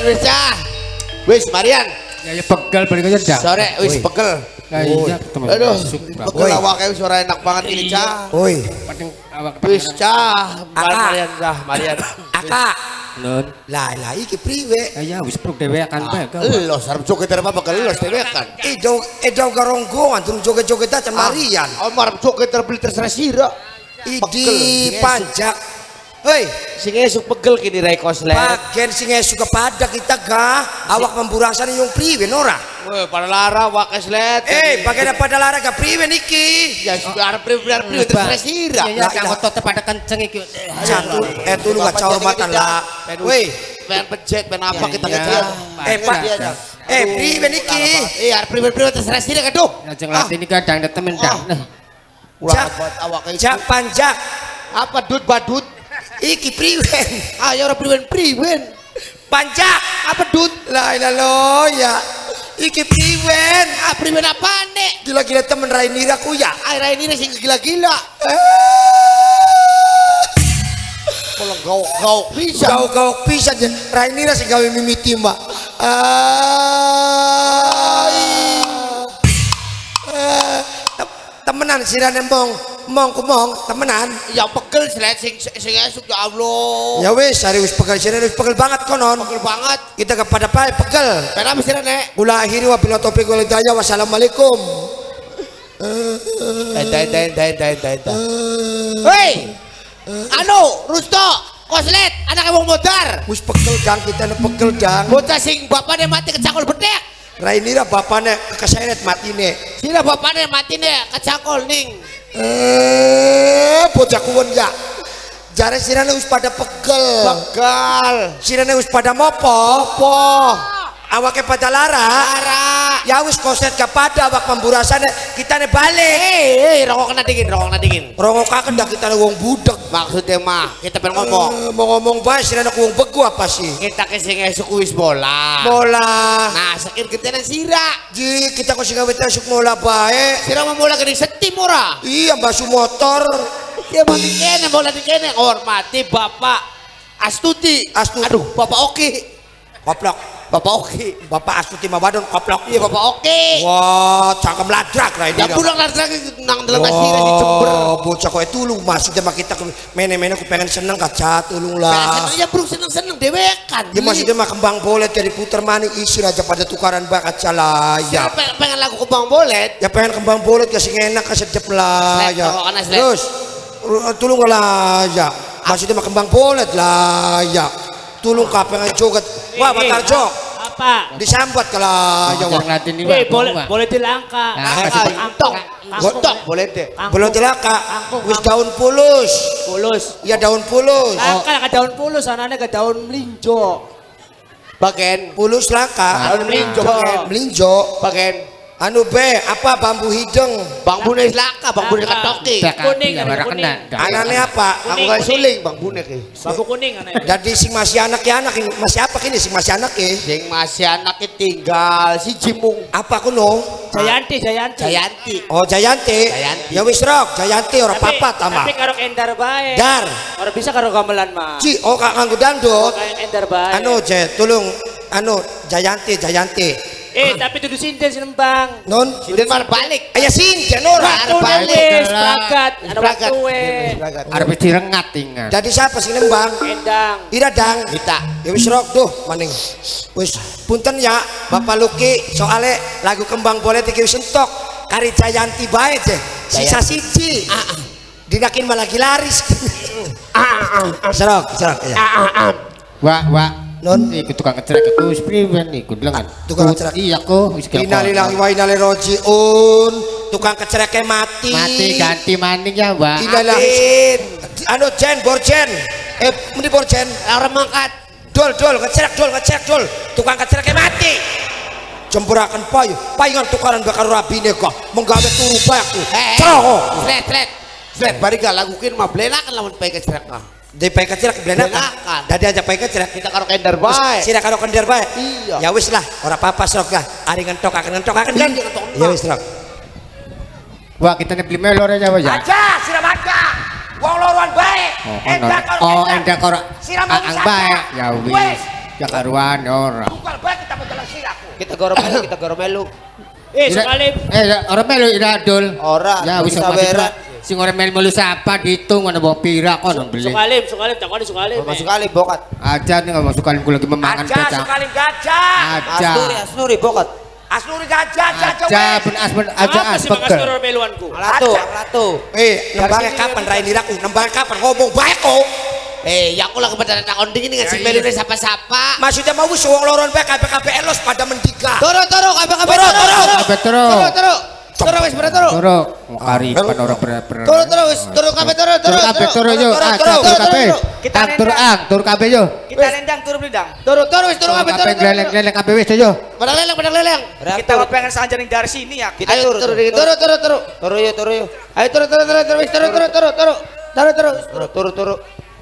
wis cah. Wis Marian. Ya pegel balik aja dah. Sore wis pegel. Iya, aduh, pegel awake wis ora enak banget ini cah. Woi. Wis cah, Marian cah, Marian. Aka. Nun. Lah iki priwe? Ya wis prok dhewekan bae. Lo sarep joget apa pegel lo dhewekan. Edo garonggongan turun joget-joget aja Marian. Oh marep joget terbeli terserah sira. Idi panjak. Hei, sing esuk pegel kini Rai Koslet. bagian sing esuk kepada kita gak awak memburasan yung priwe nora. Weh, pada lara wak Koslet. Bagian pada lara gak priwe niki. Ya arep priwe terserah sira. Ya kang otote pada kenceng iki. Satu, lu gak kehormatan lah. Weh, pengen pejet, pengen apa kita kecian. Pak. Priwe niki. Arep priwe terserah sira kaduh. Lajeng latih ini kadang temen dah. Jak panjak. Apa dut badut? Iki priwen. Ayo ora priwen. Panjak. Apa dut? La ilaha lo ya. Iki priwen. Priwen apa nek? Gila-gila temen Rainira ku ya. Rainira sing gila-gila. Kalau gauk bisa. Gauk bisa Rainira sing gawe mimiti mbak. Temenan sirane mong temenan ya pegel sing esuk ya Allah ya wis hari wis pegel banget konon pegel banget kita kepada pae pegel kenapa sirane kula akhiri wabillahi taufiq wal hidayah wassalamualaikum hei anu Rusto Koslet anaknya wong modar wis pegel dang kita pegel dang bocah sing bapaknya mati kecakol bedek Rainira bapaknya keseret matine sila bapaknya matine kecakol ning bocah kuwen ya jare sirane wis pada pegel sirane wis pada mopo awake pada lara ya wis koset gak pada awak pemburasane kita ne balik rokok kena dingin rokok kaken dah kita wong budek maksudnya mah kita pengen ngomong mau ngomong bae sirane wong begu apa sih kita kesing esuk wis bola nah sakit kita sira ji kita kok sing gawe esuk bola bae sira mau bola gede setim ora iya basu motor ya mati kene bola di kene hormati Bapak Astuti aduh Bapak Oki goblok Bapak Oki Bapak Astuti Mabadon koplok iya Bapak Oki wah cangkem ladrak lah ini ya pulang ladrak nang dalam asira di Jember bocah kok tulung maksudnya mah kita mene-mene aku pengen seneng kaca tulung lah ya bro seneng dewekan ya maksudnya mah kembang bolet jadi puter maning isi aja pada tukaran bakat salah ya pengen lagu kembang bolet ya pengen kembang bolet kasih enak kasih sedep lah ya terus tulung lah ya maksudnya mah kembang bolet lah ya tulung kapengan joget wah Batar Jok apa disambat kalau ya boleh dilangka gontok boleh deh belum dilaka wis daun pulus ya daun pulus langka ke daun pulus anaknya ke daun melinjo bagian pulus laka daun melinjo bagian anu be apa bambu hidung bambu nih laka bambu nih ketoki kuning anaknya apa aku gak suling bambu nih bambu kuning anaknya jadi si masih anak ya anak masih apa kini si masih anak ya sing masih anak tinggal si Jimung apa kuno Jayanti oh Jayanti ya wis rok Jayanti orang papat ama tapi karo endar bae dar orang bisa karo gamelan mah ci oh kak nganggo dangdut endar bae anu tolong anu Jayanti tapi tuh sinden sinembang non sinden mar balik ayah sinden ora balik spragat arep direngat ingat jadi siapa sih nembang endang ira dang kita ya wis rok tuh maning wis punten ya Bapak Luki soale lagu kembang bolet iki wis entok kari Jayanti bae teh sisa siji dinakin malah lagi laris serok ya wah non iku tukang ngecerek iku wis priwen iku lengan tukang ngecerek iya kok wis innalillahi wa inna ilaihi rajiun tukang kecereke mati ganti maning ya Mbak innalillahi anu Jen borjen muni borjen orang mangkat dol ngecerek dol tukang kecereke mati jempurakan payungan tukaran bakar rabine kok menggawe turu baku slet bari gak lagukin mah blenakan lamun pay kecerek di pay kecerek blenakan dadi aja pay kecerek kita karo kendar bae sira karo kendar bae iya ya wis lah ora apa-apa sok lah ari ngentokaken kan ya wis rok wah kita beli melor aja aja sira maka wong loruan bae endak karo sira mau bae ya wis Ya karuan ora. Tukar bae kita menjelang siraku. Kita goromelu, kita goromelu. Sukalim. Orang melu ira dul. Ora, Ya wis bisa berat. sing ora melu sapa diitung ngono bawa pira kono beli. Sukalim, takoni Sukalim. Masuk kali bokat. Aja nih enggak masuk kali lagi memangan Aja pecah. sekali gajah. Aja. Asnuri bokat. Asnuri gajah, Aja pun aspen aja Apa sih makas aspek. turun meluanku? Alatu. Nembangnya kapan Rai Niraku? Nembangnya kapan? Ngomong baik kok. Ya aku lah kepada takon dingin ngasih melu ini sapa-sapa. Maksudnya mau wis wong loron bae kabeh elos pada mendiga. Turu, kabeh Kabeh turu. Turu wis bener turu. Turu. Karipan orang bener. Turu wis, turu kabeh turu. Turu kabeh turu yo. Turu kabeh. Kita Turu kabeh yo. Kita lendang turun lendang. Turu wis, turu kabeh turu. Gleleng kabeh wis yo. Padang leleng. Kita pengen sanjang dari sini ya. Kita turu. Turu yuk. Ayo turu wis, turu.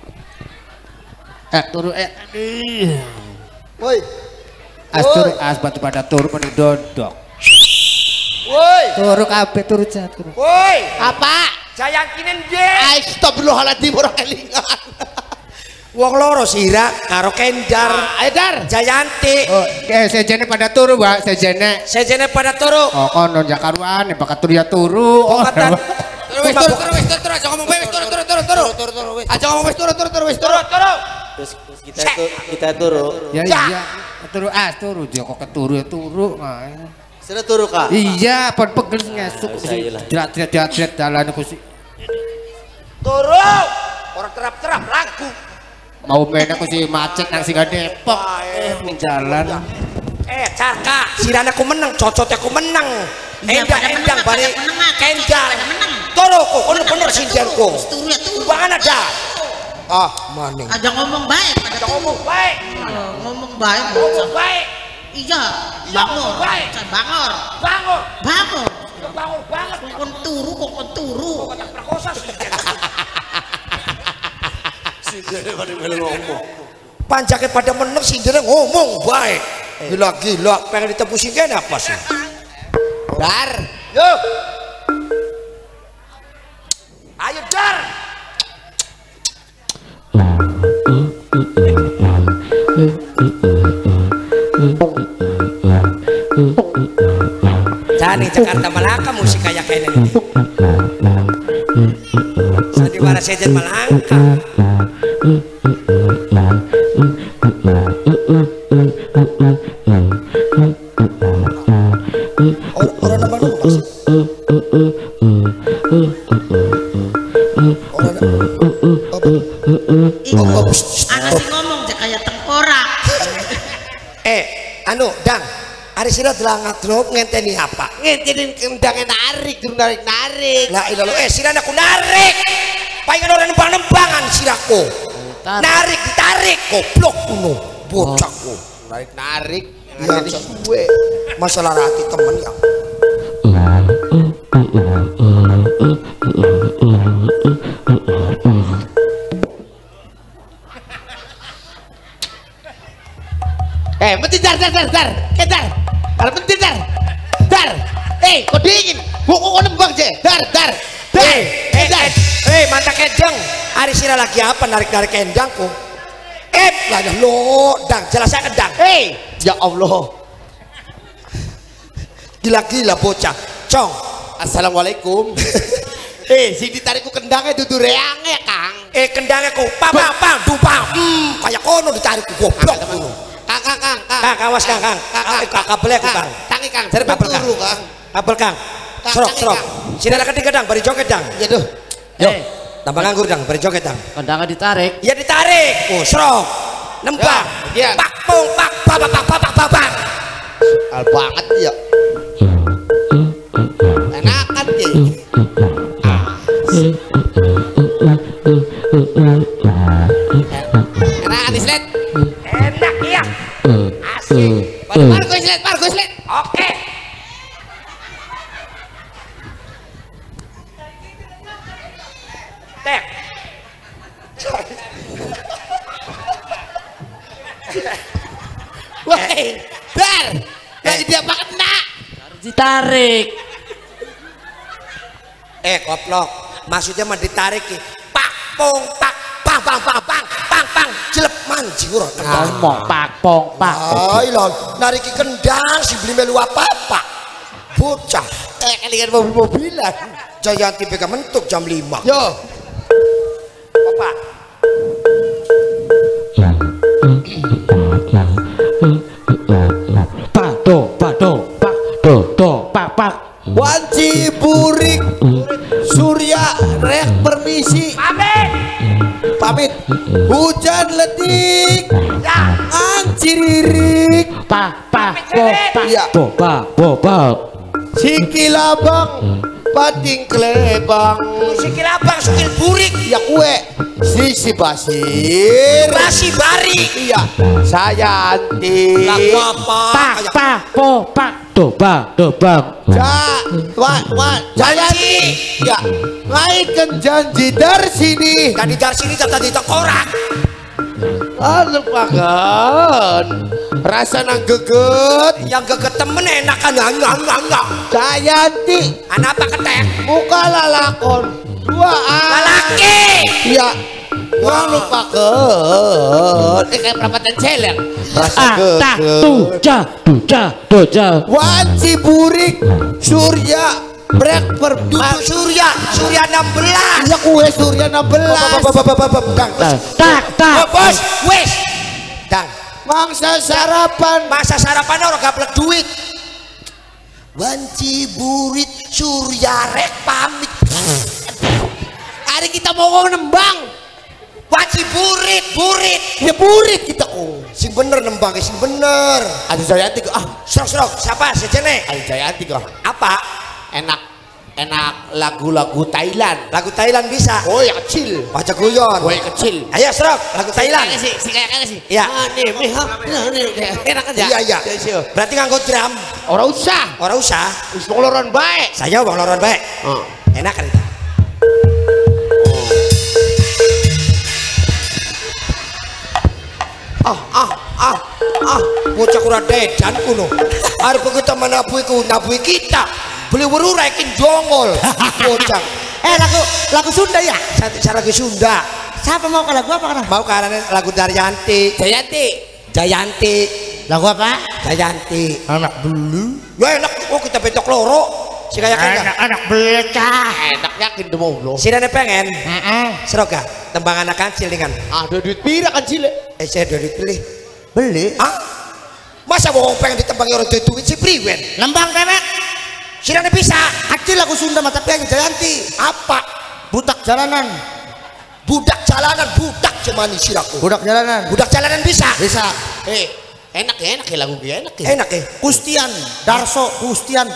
Turu Woi. as batu pada turu pada dodok. Woi. Turu kabeh turu jatuh. Woi. Apa? Jayangkinen je. Astagfirullahaladzim orang kelingan. Wong loro sira karo Kendar. Ayo dar. Jayanti. Oh, sejene pada turu, Mbak, sejene. Sejene pada turu. Oh, kono jakaruan bakat turu ya turu. Pokatan. Turu, aja ngomong wis turu. Aja ngomong wis turu. Terus kita turun. Ya iya, turu dia kok keturu ya turu. Sudah turu kah? Iya, pon pegel ngesuk. Jrat dalan aku sih. Turu. Orang terap-terap lagu. Mau main aku sih macet nang Singa Depok. Ning jalan. Carka, sirana aku menang, cocotnya aku menang. Endang balik Kendar. Turu kok, kono bener sindianku. Bangan ada. Maning. Aja ngomong baik. Ada ngomong baik. Ngomong baik. Ngomong baik. Iya, bangor. Bangor. Bangun. Bangor. Bangun banget. Kon turu. Kocak prakosa sindian. Panjake pada meneng sindian ngomong baik. Gila pengen ditebusin kene apa sih? Dar. Yuk. Ayo dar. Jani Jakarta Malaka musik kayak kene. Sandiwara sejen Malangka. Orang nama lu Mas. Anak sih ngomong aja kayak tengkorak. Anu, Dang. Ari sira delangat drop ngenteni apa? Ngentenin kendangnya narik, durung narik. Lah ilah sira aku narik. Pengen orang nembang-nembangan siraku. Narik ditarik goblok kuno. Bocahku. Narik. Iya, gue. Masalah hati temen ya. Penting dar. Kalau penting dar. Kok dingin? Kok nembang je? Dar. Mata kendang. Ari sira lagi apa narik-narik kendangku? Lah lo, Dang, jelasnya kendang. Ya Allah. Gila-gila bocah. Cong. Assalamualaikum. Sing ditarikku kendangnya dudu reange, Kang. Kendangnya ku pang dupang. Kayak kono ditarik goblok kuno. Kang, awas Kang. Kabel aku Kang. Tangi Kang, jare turu Kang. Kabel Kang. Serok. Sini ada ketiga Dang, bari joget Dang. Ya duh. Yo. Tambah nganggur Dang, bari joget Dang. Kendangnya ditarik. Ya ditarik. Serok. Nembang. Ya. Pak pung pak. Al banget ya. Enakan ya. Enakan islet. Enak ya. Asik. Margo islet. Oke. Tek. Woi, Dar. Lagi dia pakai nak. Ditarik. Koplok. Maksudnya mah ditarik. Pak pung pak. Pang. Jelep manji ora kendang. Pong pak. Ai lon, nariki kendang si beli melu apa-apa. Bocah. Kelingan mobil-mobilan. Jayanti beka mentuk jam 5. Yo. Bapak. Pak. Wanci burik Surya rek permisi pamit hujan ledik anciririk ya sikilabang pating klebang Sikilabang sukil burik. ya kue sisi basir Rasi bari. iya saya anti Lagu apa? Dobang. Jayanti ya ngaitkan janji dari sini Dari sini tadi korak. lupakan rasa nang geget Yang geget temen enak kan enggak. Jayanti Anak apa ketek? buka lalakon dua Lelaki. iya jangan lupakan kayak perapatan celeng rasa geget Tuja. wanci burik surya brek permat Surya 16. ya kue surya 16 Oh, bos, wes. Dang, mangsa sarapan masa sarapan orang gablek duit. Wanci burit Surya rek pamit. hari kita mau nembang Wanci burit. ya burik kita Sing bener nembang, sing bener. ada Jayanti Serok, siapa sejene? ada Jayanti Apa? enak lagu-lagu Thailand Lagu Thailand bisa. oh ya kecil Baca guyon. oh ya kecil Ayo serok, lagu Thailand. kayak sih Iya. enak kan ya Iya. Berarti nganggo drum. orang usah Orang usah. wis ngoloran baik Saya bang loron baik. Enak kan itu. Bocah kurang dedan kuno. Arep kita menabui kita. Beli weru rekin jongol. Bocah. Lagu Sunda ya? Saya lagi Sunda. Siapa mau ke lagu apa kan? Mau karena lagu Daryanti. Jayanti. Lagu apa? Jayanti. Anak belu. Ya enak. Oh kita betok loro. Si kayak Anak belecah. enak yakin demo lo Sirane pengen. Serok gak? Tembang anak kancil dengan. ada duit pira kan cile Saya udah dipilih. Beli. Masa bohong pengen ditembangi orang duit si priwen? Lembang dewek. Sirane bisa. Kecil lagu Sunda mata piang Jayanti. Apa? Budak jalanan. Budak jalanan, budak cemani siraku. Budak jalanan. Budak jalanan bisa. Bisa. enak ya lagu gue enak ya Enak ya. Gustian Darso. Gustian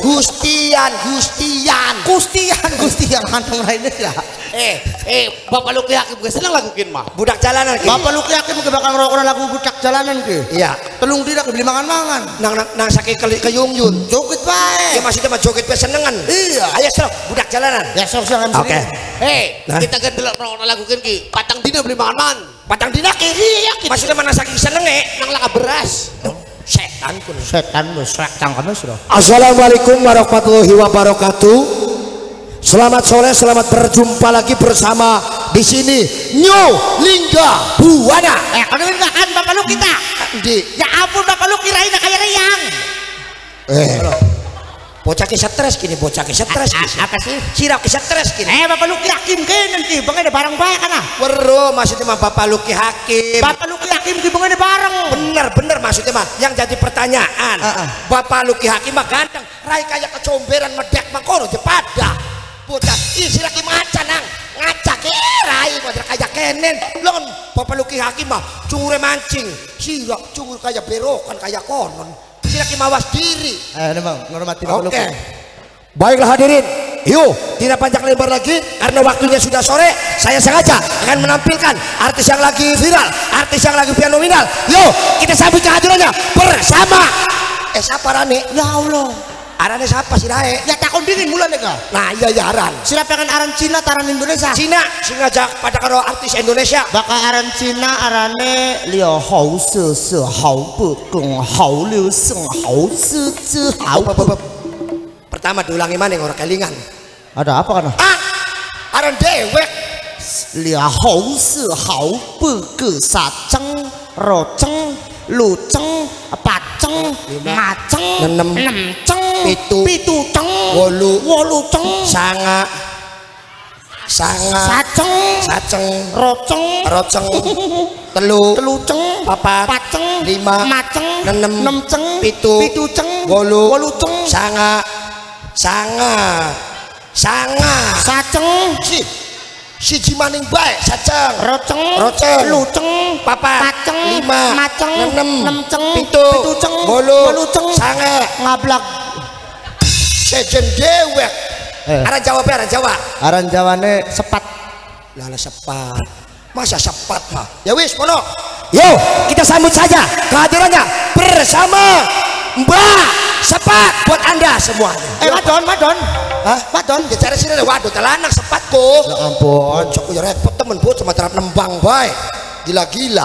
kantong lainnya ya. bapak lu yakin gue seneng laguin mah Budak jalanan. Ki. Bapak lu yakin ke bakal ngerokok lagu budak jalanan ke? Iya. Telung tidak beli mangan-mangan. Nang sakit keyung-yung. Joget baik. Ya maksudnya mah joget senengan. Iya. Ayo serok budak jalanan. Ya sok MC. Oke. kita ganti laguin ki patang dina beli mangan Patang dina ki. iya kita Maksudnya mana saking senenge. nang laka beras Setan kuno. Setan mesrak cangkemnya sudah. Assalamualaikum warahmatullahi wabarakatuh. Selamat sore, selamat berjumpa lagi bersama di sini New Lingga Buana. Kalau enggak kan bapak lu kita. Ya ampun bapak lu kirain kayak riang. Bocah ke stres gini, bocah ke stres gini. Apa sih? Sirap ke stres gini. Bapak lu yakin ke nanti bang ada barang baik kan? Wero maksudnya mah Bapak Luki Hakim. Bapak lu yakin ke bang ada barang. Bener maksudnya mah yang jadi pertanyaan. Bapak Luki Hakim mah ganteng, rai kayak kecomberan medek mangkono jepada. Bocah isi lagi macan nang ngaca ke rai model kayak kenen. Lon Bapak Luki Hakim mah cungure mancing, sirap cungur kayak berokan kayak konon. Lagi mawas diri. Bang, menghormati Bapak Luki. Baiklah hadirin, yuk tidak panjang lebar lagi karena waktunya sudah sore. Saya sengaja akan menampilkan artis yang lagi viral, artis yang lagi fenomenal. Yuk kita sambut kehadirannya bersama. Siapa Rane? Ya Allah. Arane siapa sih Rae? Ya takon dingin mulai deh. Nah iya Aran. Sila pengen aran Cina taran Indonesia. Cina sengaja pada karo artis Indonesia. Bakal aran Cina arane liu hou se se hou bu gong hou liu seng hou se se hou. Pertama diulangi mana orang kelingan. Ada apa kan? Aran dewek. Lia hou se hou bu ge sa ceng ro ceng lu ceng paceng maceng nem ceng pitu ceng wolu ceng sanga saceng roceng telu ceng papat paceng lima maceng enam ceng pitu ceng wolu ceng sanga saceng siji maning bae saceng roceng luceng papat paceng lima maceng enam ceng pitu ceng wolu ceng sanga ngablak sejen dewek. Aran Jawa aran Jawane sepat lala sepat masa sepat mah ya wis mono yuk kita sambut saja kehadirannya bersama Mbak Sepat buat anda semuanya. Madon hah madon ya cara sini waduh telanang sepatku ya ampun cok ya repot temen buat cuma terap nembang baik gila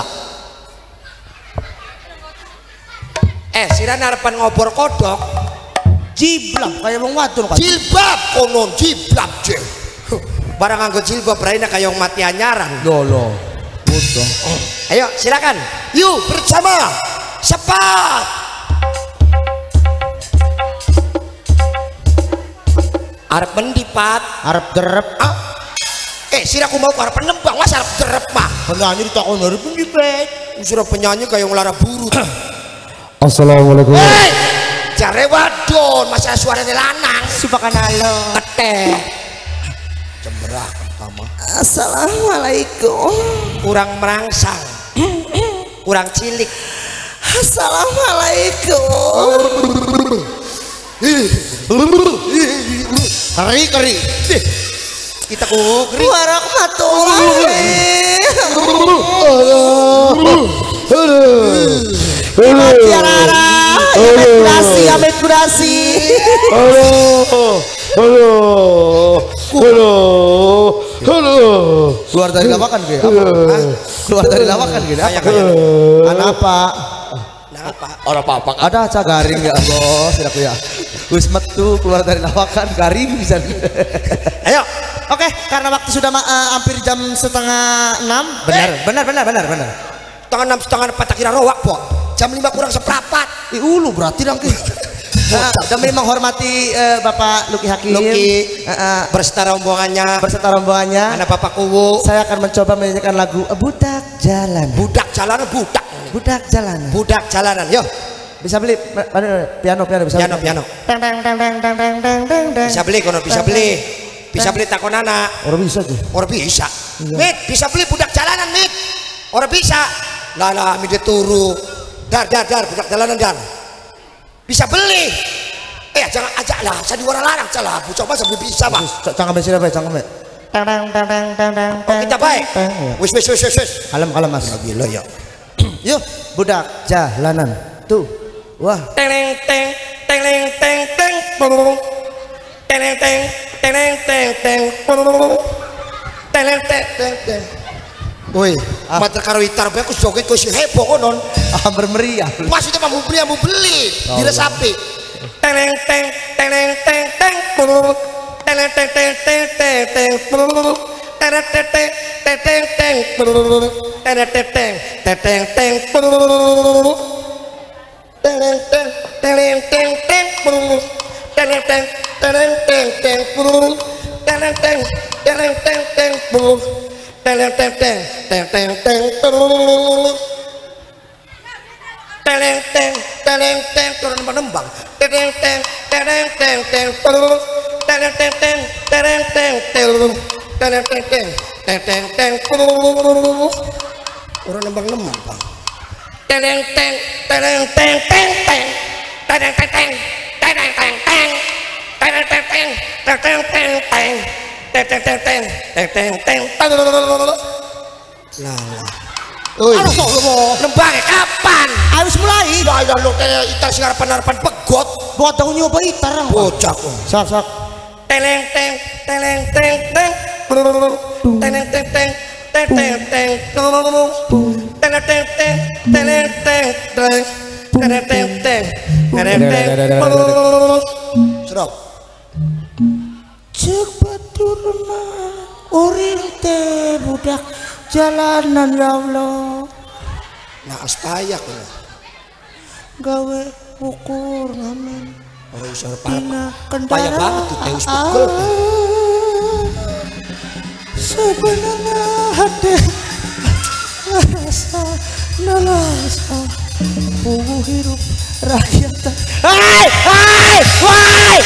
sirana harapan ngobor kodok jiblab kayak wong wadon kan jilbab konon jiblab je barang anggo jilbab raina kayak yang mati anyaran lolo udah ayo silakan yuk bersama Sepat arep mendipat arep derep siraku mau arep penembang mas arep derep mah penyanyi ditakon arep mendipat sudah penyanyi kayak yang lara buru Assalamualaikum. Jare wadon masa suaranya lanang subhanallah keteh cemberak pertama assalamualaikum kurang merangsang kurang cilik assalamualaikum keri kita keri warahmatullahi Amit kurasi. Halo. Keluar dari lawakan gitu. Keluar dari lawakan gitu. Apa? Orang apa? Ada aja garing ya bos, aku ya. Wis metu keluar dari lawakan garing bisa. Ayo. Oke, karena waktu sudah hampir jam 5:30. Benar. Tangan 6:30 tak kira rowak po. Jam 5 kurang seperempat. Ulu berarti nangki. Demi menghormati Bapak Luki Hakim. Berserta rombongannya. Anak Bapak Kuwu. Saya akan mencoba menyanyikan lagu Budak Jalanan. Budak jalanan. Yo. Bisa beli piano bisa. Piano. Bisa beli takonana. Orang bisa tuh. Orang bisa. Mit, bisa beli budak jalanan, Mit. Orang bisa. Lah, mit turu. Dar, budak jalanan dar. Bisa beli. Jangan ajak lah. Saya diwara larang salah. Coba sambil bisa, Pak. Cangkem sini apa? Cangkem. Oh, kita baik. Wis. Kalem Mas. Gila ya. Yuk, budak jalanan. Tuh. Wah. Teng. Woi, mater karo gitar bae aku joget kok si heboh konon. Bermeriah. Maksudnya mau beli, diresapi. Teng. Turun menembang. Orang nembang. Nembang kapan? Harus mulai. Ya lo kayak itar sing harapan pegot. Bodong nyoba gitar. Bocah kok. Sak. Teleng. Serok. Cek baturna Urip teh budak jalanan ya Allah. Nah astayak ya. Gawe ukur ngamen. Oh isor Dina payah banget tuh Teus pegel. Sebenarnya hati rasa nalasa pugu hidup rakyat. Hai wah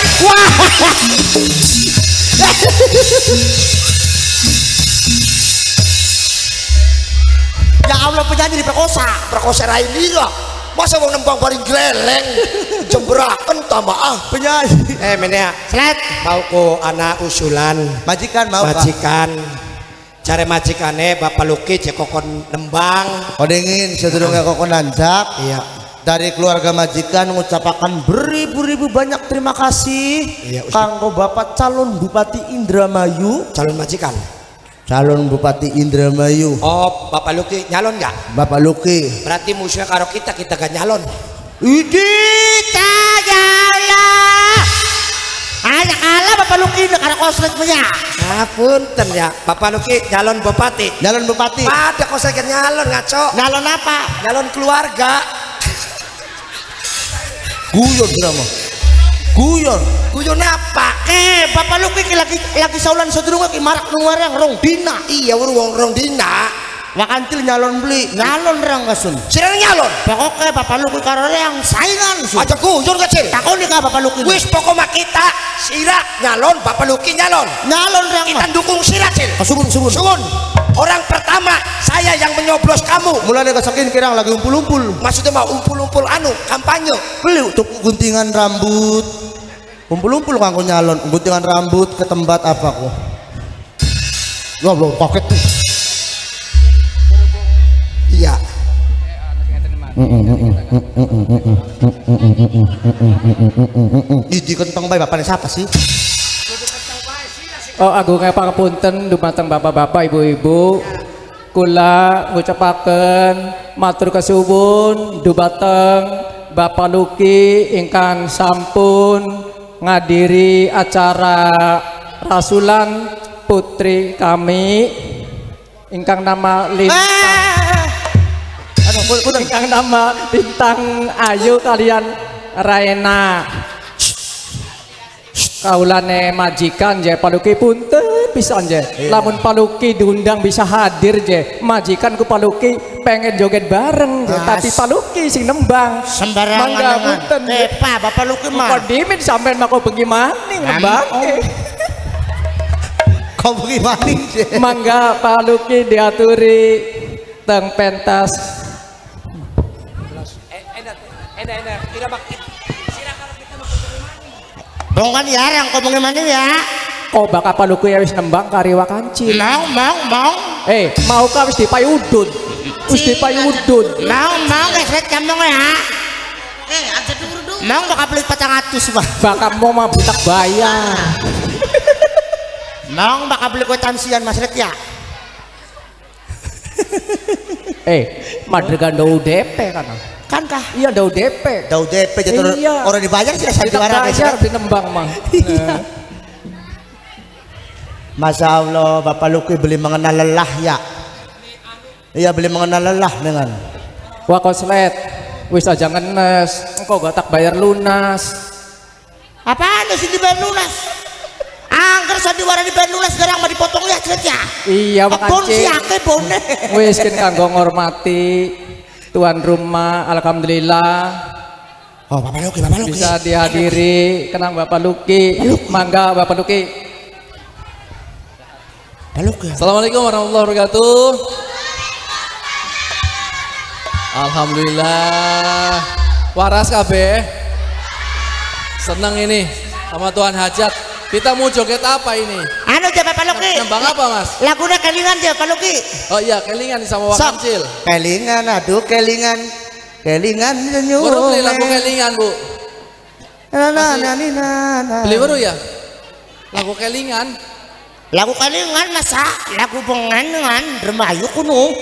ya Allah penyanyi diperkosa Raini lah. Masa mau nembang paling geleng jembrakan tambah penyanyi menea slet mau ku anak usulan majikan mau majikan cari majikane Bapak Luki cek kokon nembang kodengin sedurungnya kokon nanjak iya dari keluarga majikan mengucapkan beribu-ribu banyak terima kasih iya, kanggo Bapak calon Bupati Indramayu calon majikan calon Bupati Indramayu. Oh Bapak Luki nyalon nggak? Bapak Luki berarti musuhnya karo kita gak nyalon. Idita jala ada kalah Bapak Luki karo koslet punya Punten ya Bapak Luki nyalon Bupati ada koslet nyalon ngaco nyalon apa? Nyalon keluarga guyon drama guyon apa? Bapak Luki lagi saulan sedurunge ki marak nuwarang rong dina. Iya rong dina. Wakantil nyalon beli, nyalon rang kasun. Sirang nyalon. Pokoke Bapak Luki karo yang saingan sun. Aja guyon kecil. Takoni ka Bapak Luki. Wis pokok mah kita sira nyalon Bapak Luki nyalon. Nyalon rang kita dukung sira cil. Sumun. Orang pertama saya yang menyoblos kamu. Mulai kesakin kirang lagi umpul-umpul. Maksudnya mah umpul-umpul kampanye. Beli untuk guntingan rambut. Umpul-umpul kanggo nyalon, guntingan rambut ke tempat apa kok? Ya belum paket tuh. Iya. Di kentong bae bapaknya siapa sih? Oh agung pangapunten dumateng bapak-bapak ibu-ibu kula ngucapaken matur kasuwun dumateng Bapak Luki ingkang sampun ngadiri acara rasulan putri kami ingkang nama ingkang nama Bintang Ayu kalian Raina. Kaulane majikan je Paluki punten pisan je lamun Paluki diundang bisa hadir je majikan ku Paluki pengen joget bareng je tapi Paluki sing nembang sembarangan mangga punten Pak Bapak Luki mah kok dimin sampean mako bengi maning nembang kau bengi maning je mangga Paluki diaturi teng pentas Bongkan ya yang kau bagaimana ya? Kau bakal Paluki ya wis nembang kariwa kancil. Mau. Mau ka wis dipayudun. Wis dipayudun. Mau gesek kamu ya. Aja dulu. Mau bakal beli 400 Pak. Bakal mau mah butak bayar. Mau bakal beli kwitansian Mas Ret ya. Madregan do DP kan? Kan kah? Iya do DP. Dau DP jatuh iya. Orang dibayar sih saya bayar di nembang mang. Masya Allah Bapak Luki beli mengenal lelah ya. Iya beli mengenal lelah dengan. Wah koslet, wis aja ngenes. Engkau gak tak bayar lunas. Apaan sih dibayar lunas? Angker saya diwara dibayar lunas sekarang mau dipotong ya cerita. Iya Bon makanya. si ake bone. Wis kan kanggo ngormati tuan rumah, alhamdulillah. Oh Bapak Luki Bisa dihadiri kenang Bapak Luki. Mangga Bapak Luki. Assalamualaikum warahmatullahi wabarakatuh. Alhamdulillah. Waras kabeh. Senang ini sama Tuhan Hajat. Kita mau joget apa ini? Anu aja Bapak Luki. Nembang apa Mas? Lagunya kelingan aja Pak Luki. Oh iya kelingan sama Wakancil. Kelingan aduh kelingan. Kelingan senyum. Baru beli lagu kelingan Bu. Beli baru ya? Lagu kelingan. Lagu kelingan masa lagu pengenangan Remayu kuno.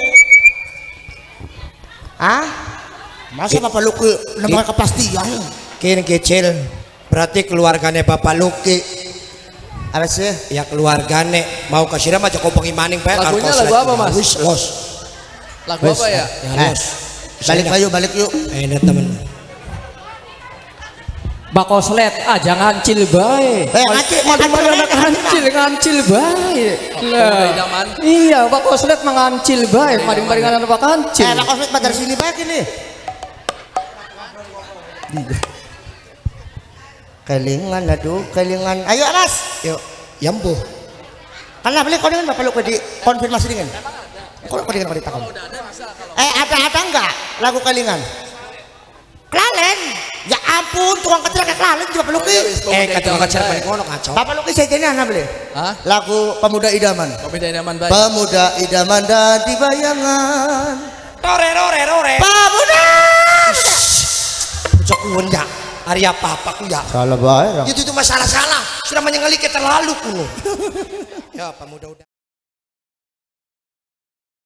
Masa Bapak Luki nembak kepastian. Kini kecil berarti keluarganya Bapak Luki Apa sih? Ya keluargane mau ke Siram aja kau pengimaning Pak. Lagunya lagu apa, Mas? Wis los. Lagu apa ya? Ya los. Balik yuk. Enak temen. Bakoslet aja ngancil bae. Ngancil bae. Lah. Idaman. Iya, bakoslet mengancil bae. Paling-palingan apa kancil. Bakoslet pada sini bae ini. Kelingan aduh, kelingan. Ayo Mas. Yuk, yambu. Karena beli kau dengan Bapak lu di konfirmasi dengan. Kau dengan kau ditakon. Ada enggak lagu kelingan? Kelalen. Ya ampun, tukang kecil kayak kelalen juga Bapak Luki. Kata kecil balik ngono kacau. Bapak Luki saya jadi anak beli. Hah? Lagu Pemuda Idaman. Pemuda Idaman baik. Pemuda Idaman dan di bayangan. Rore. Pemuda. Cok wenda. Hari apa ku ya? Salah bae. Itu masalah. Sudah menyengeli ke terlalu kuno. Ya pemuda udah.